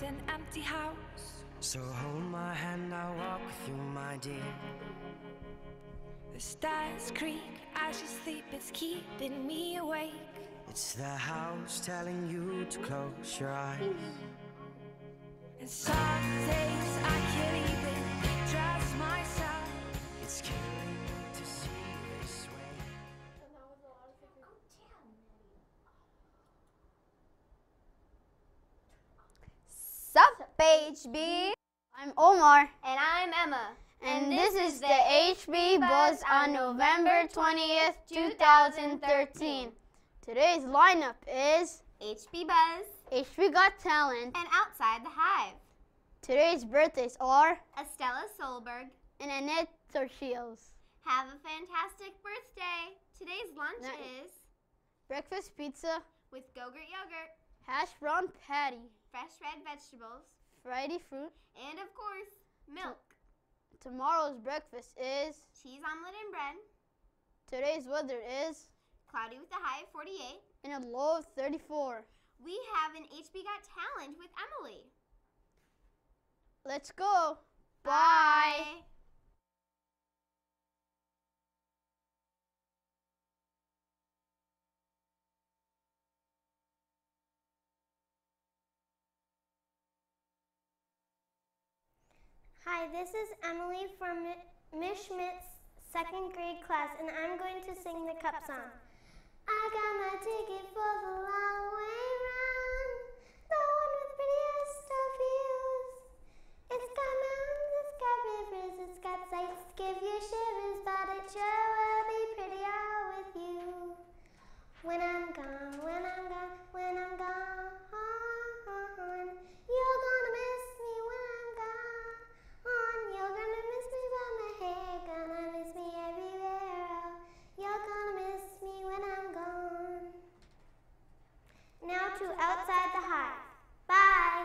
an empty house. So hold my hand, I'll walk with you, my dear. The stars creak as you sleep, it's keeping me awake. It's the house telling you to close your eyes. And some days I can't even trust myself. It's killing me to see you this way. Sup, HB? I'm Omar. And I'm Emma. And this is the HB Buzz on November 20th, 2013. Today's lineup is HB Buzz HB Got Talent. and Outside the Hive. Today's birthdays are Estella Solberg. and Annette Torchios. Have a fantastic birthday. Today's lunch Nice. is Breakfast pizza, with Go-Gurt yogurt, hash brown patty, fresh red vegetables, Friday fruit. and of course, milk. Tomorrow's breakfast is, Cheese omelet and bread. today's weather is, Cloudy with a high of 48. and a low of 34. We have an HB Got Talent with Emily. Let's go. Bye. Hi, this is Emily from Miss Schmidt's second grade class, and I'm going to sing the cup song. I got my ticket for the long way round, the one with the prettiest of views. It's got mountains, it's got rivers, it's got sights to give you shivers, but it sure will be prettier with you. When I'm gone, when I'm gone, when I'm gone, you're gonna miss me when I'm gone. You're gonna miss me by my hair, gonna miss me everywhere. Oh, you're gonna miss me when I'm gone. Now to Outside the Hive. Bye.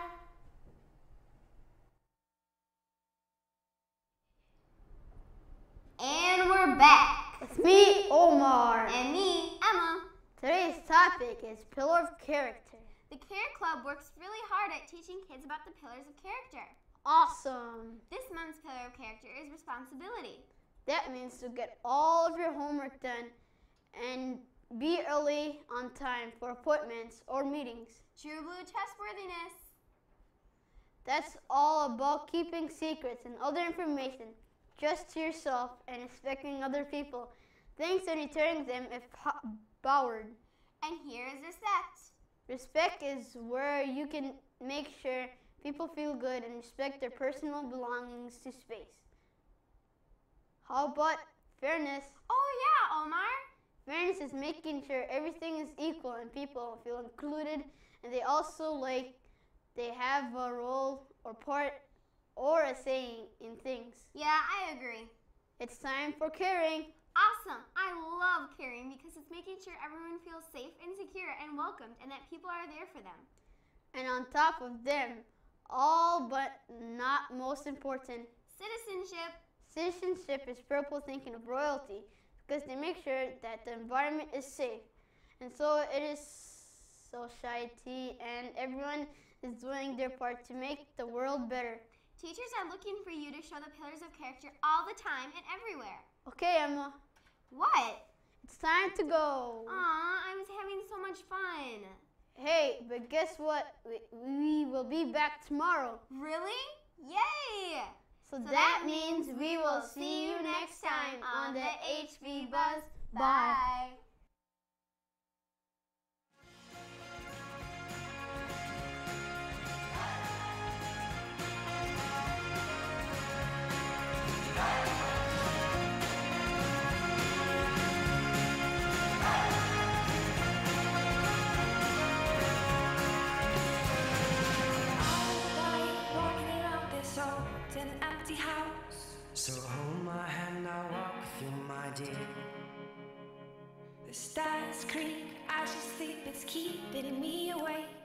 And we're back. It's me, Omar. And me, Emma. Today's topic is Pillar of Character. The Care Club works really hard at teaching kids about the pillars of character. Awesome. This month's pillar of character is responsibility. That means to get all of your homework done and be early on time for appointments or meetings. True blue trustworthiness. That's all about keeping secrets and other information just to yourself and respecting other people. Thanks and returning them if powered. And here is respect. Respect is where you can make sure people feel good and respect their personal belongings to space. How about fairness? Oh yeah, Omar. Fairness is making sure everything is equal and people feel included, and they also they have a role or part or a say in things. Yeah, I agree. It's time for caring. Awesome. I love caring because it's making sure everyone feels safe and secure and welcomed and that people are there for them. And on top of them, all but not most important, Citizenship. citizenship is purple thinking of royalty because they make sure that the environment is safe. And so it is society and everyone is doing their part to make the world better. Teachers are looking for you to show the pillars of character all the time and everywhere. Okay, Emma, What? it's time to go. Aw, I was having so much fun. Hey, but guess what? We will be back tomorrow. Really? Yay! So that means we will see you next time on the HB Buzz. Bye. An empty house. So hold my hand, I'll walk with you, my dear. The stars creak as you sleep, it's keeping me awake.